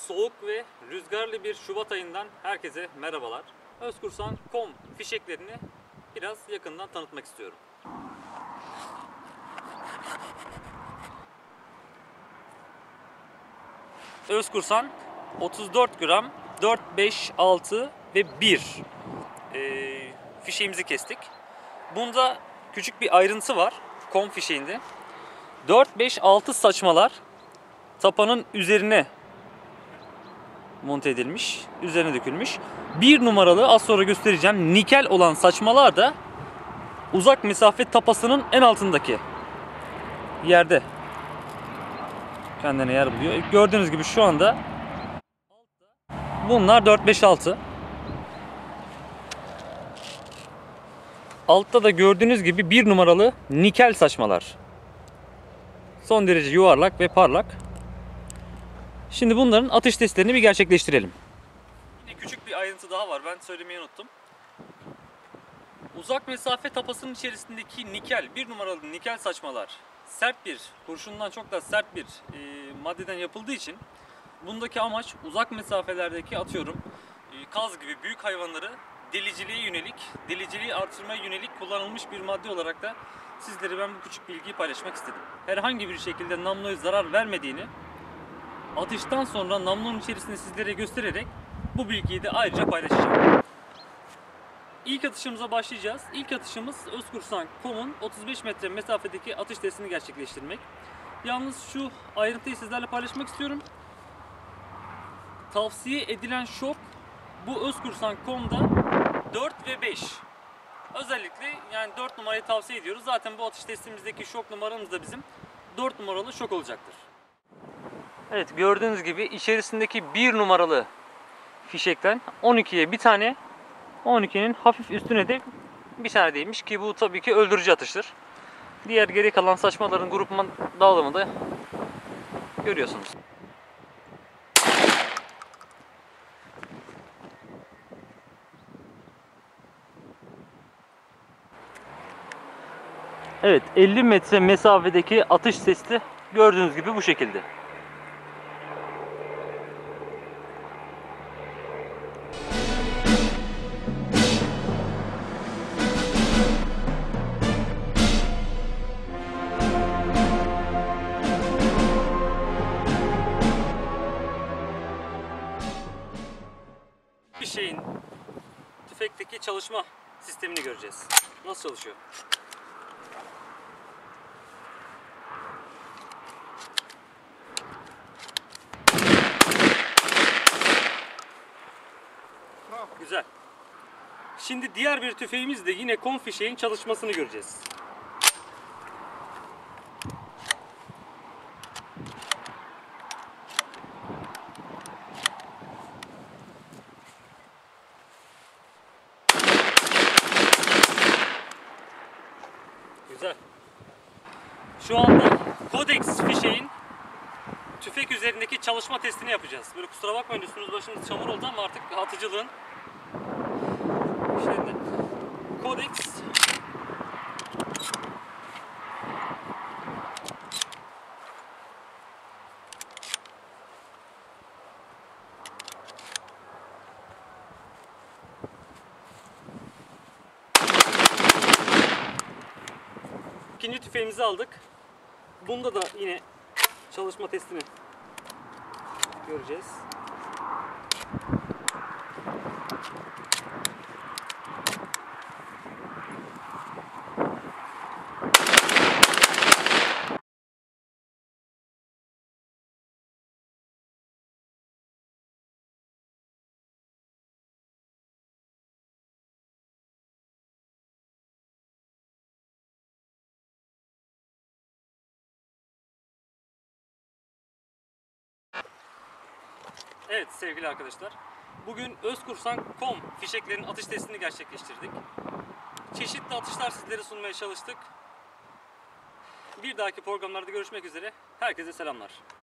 Soğuk ve rüzgarlı bir Şubat ayından herkese merhabalar. Özkursan.com fişeklerini biraz yakından tanıtmak istiyorum. Özkursan 34 gram 4, 5, 6 ve 1 fişeğimizi kestik. Bunda küçük bir ayrıntı var com fişeğinde. 4, 5, 6 saçmalar tapanın üzerine monte edilmiş, üzerine dökülmüş. 1 numaralı az sonra göstereceğim nikel olan saçmalar da uzak mesafe tapasının en altındaki yerde kendine yer buluyor. Gördüğünüz gibi şu anda bunlar 4, 5, 6. Altta da gördüğünüz gibi 1 numaralı nikel saçmalar. Son derece yuvarlak ve parlak. Şimdi bunların atış testlerini bir gerçekleştirelim. Yine küçük bir ayrıntı daha var. Ben söylemeyi unuttum. Uzak mesafe tapasının içerisindeki nikel, 1 numaralı nikel saçmalar sert bir, kurşundan çok da sert bir maddeden yapıldığı için bundaki amaç uzak mesafelerdeki atıyorum kaz gibi büyük hayvanları deliciliği artırmaya yönelik kullanılmış bir madde olarak da sizlere ben bu küçük bilgiyi paylaşmak istedim. Herhangi bir şekilde namluya zarar vermediğini atıştan sonra namlunun içerisinde sizlere göstererek bu bilgiyi de ayrıca paylaşacağım. İlk atışımıza başlayacağız. İlk atışımız Özkursan.com'un 35 metre mesafedeki atış testini gerçekleştirmek. Yalnız şu ayrıntıyı sizlerle paylaşmak istiyorum. Tavsiye edilen şok bu Özkursan.com'da 4 ve 5. Özellikle yani 4 numarayı tavsiye ediyoruz. Zaten bu atış testimizdeki şok numaramız da bizim 4 numaralı şok olacaktır. Evet, gördüğünüz gibi içerisindeki 1 numaralı fişekten 12'ye bir tane, 12'nin hafif üstüne de bir tane değmiş ki bu tabii ki öldürücü atıştır. Diğer geri kalan saçmaların grupman dağılımı da görüyorsunuz. Evet, 50 metre mesafedeki atış testi gördüğünüz gibi bu şekilde. Fişeğin tüfekteki çalışma sistemini göreceğiz. Nasıl çalışıyor? Güzel. Şimdi diğer bir tüfeğimizde yine com fişeğin çalışmasını göreceğiz. Güzel. Şu anda Codex fişeğin tüfek üzerindeki çalışma testini yapacağız. Böyle kusura bakmayın, üstünüz başınız çamur oldu ama artık atıcılığın işlerinde. Codex İkinci tüfeğimizi aldık. Bunda da yine çalışma testini göreceğiz. Evet sevgili arkadaşlar, bugün Özkursan.com fişeklerin atış testini gerçekleştirdik. Çeşitli atışlar sizlere sunmaya çalıştık. Bir dahaki programlarda görüşmek üzere. Herkese selamlar.